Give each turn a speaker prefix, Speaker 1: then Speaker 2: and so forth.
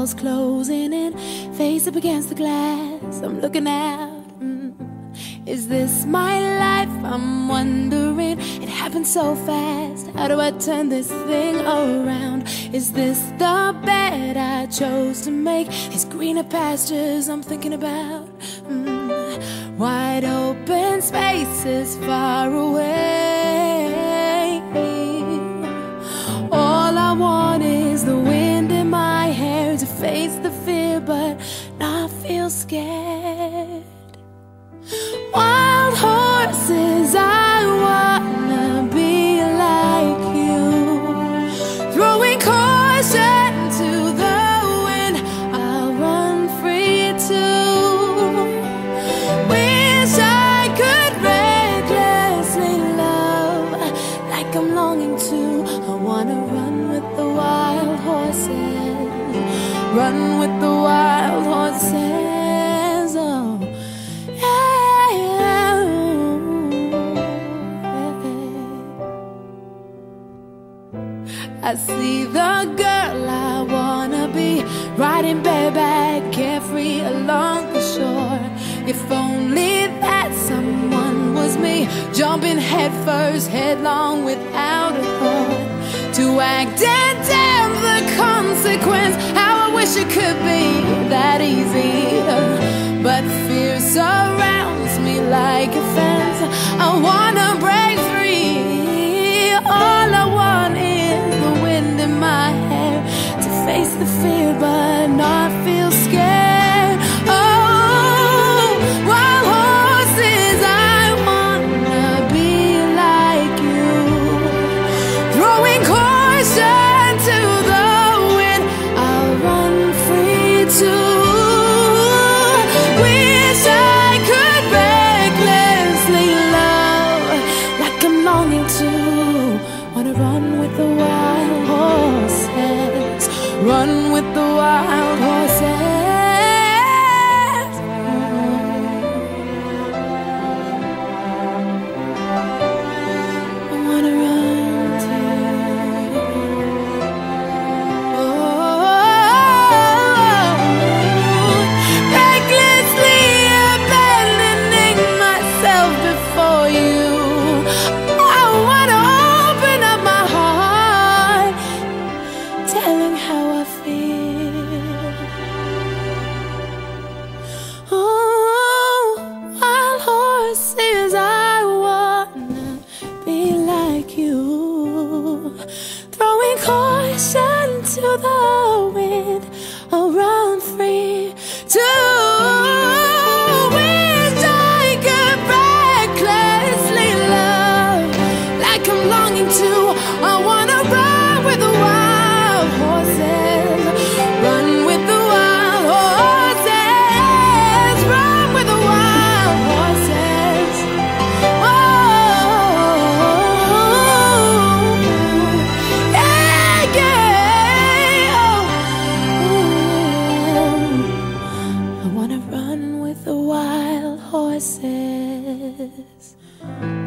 Speaker 1: walls closing in, face up against the glass, I'm looking out. Is this my life? I'm wondering. It happened so fast. How do I turn this thing around? Is this the bed I chose to make? These greener pastures I'm thinking about. Wide open spaces far away. All I want is the wind in my hair to face the fear but not feel scared. Wild horses, I wanna be like you, throwing caution to the wind, I'll run free too. Wish I could recklessly love like I'm longing to. I wanna run with the wild horses, run with the wild horses, oh. I see the girl I wanna be, riding bareback, carefree along the shore. If only that someone was me, jumping headfirst, headlong without a thought, to act and damn the consequence. How I wish it could be that easy, but fear surrounds me like a fence. I wanna break free. All I want is the wind in my hair to face the fear but not feel scared. Oh, wild horses, I wanna be like you, throwing caution to the wind, I'll run free too. Wish I could recklessly love like I'm longing to. Wanna run with the wild horses, run with the wild horses. I wanna run to you. Oh, recklessly abandoning myself before you. I wanna open up my heart, telling how I feel. Oh, wild horses, I wanna be like you, throwing caution to the wind, I'll run free too. Wish I could recklessly love like I'm longing to. I wanna run with the wild horses, run with the wild horses, run with the wild horses. Oh, yeah, yeah. Oh, I wanna run with the wild horses.